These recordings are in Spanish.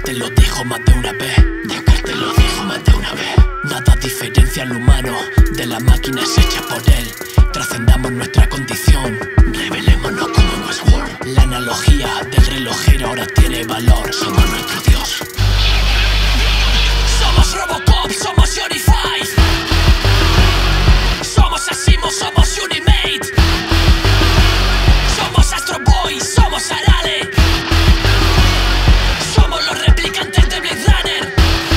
Descartes lo dijo más de una vez. Descartes lo dijo más de una vez. Nada diferencia al humano de las máquinas hechas por él. Trascendamos nuestra condición, revelémonos como Westworld. La analogía del relojero ahora tiene valor. Somos nuestro dios. Somos Robocop, somos Unified. Somos Asimo, somos Unimate. Somos Astro Boy, somos Arale. Somos los replicantes de Blade Runner.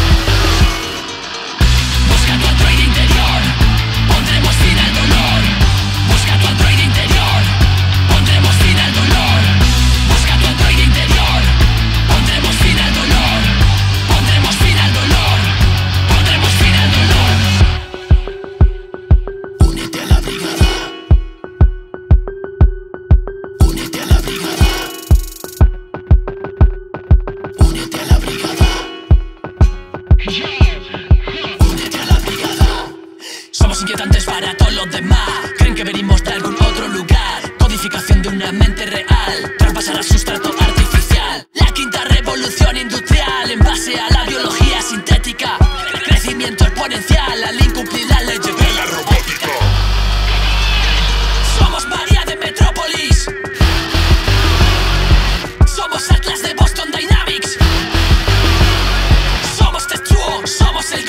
Busca tu androide interior, pondremos fin al dolor. Busca tu androide interior, pondremos fin al dolor. Busca tu androide interior, pondremos fin al dolor. Pondremos fin al dolor. Pondremos fin al dolor. Únete a la brigada. Únete a la brigada. Únete a la brigada. Únete a la brigada. Somos inquietantes para todos los demás. Creen que venimos de algún otro lugar. Codificación de una mente real. Traspasar al sustrato artificial. La quinta revolución industrial en base a la biología sintética. Crecimiento exponencial al incumplir las leyes de la robótica. Somos María de Metrópolis. Somos Atlas de Boston Dynamics. Somos Testruo, somos el